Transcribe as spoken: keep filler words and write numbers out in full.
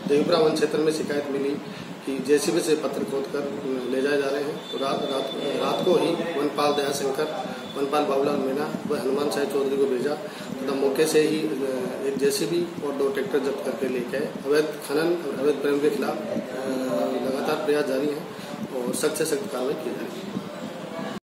Devipura one क्षेत्र में शिकायत मिली कि जेसीबी से पत्थर खोद कर ले जाए जा रहे हैं। तो रात रात रात को ही वनपाल दयाशंकर, वनपाल बाबूलाल मीणा व हनुमान शाह चौधरी को भेजा तथा मौके से ही एक जेसीबी और दो ट्रैक्टर जब्त करके लेके आए। अवैध खनन और अवैध प्रेम के खिलाफ लगातार प्रयास जारी है और सख्त से सख्त कार्रवाई की जाएगी।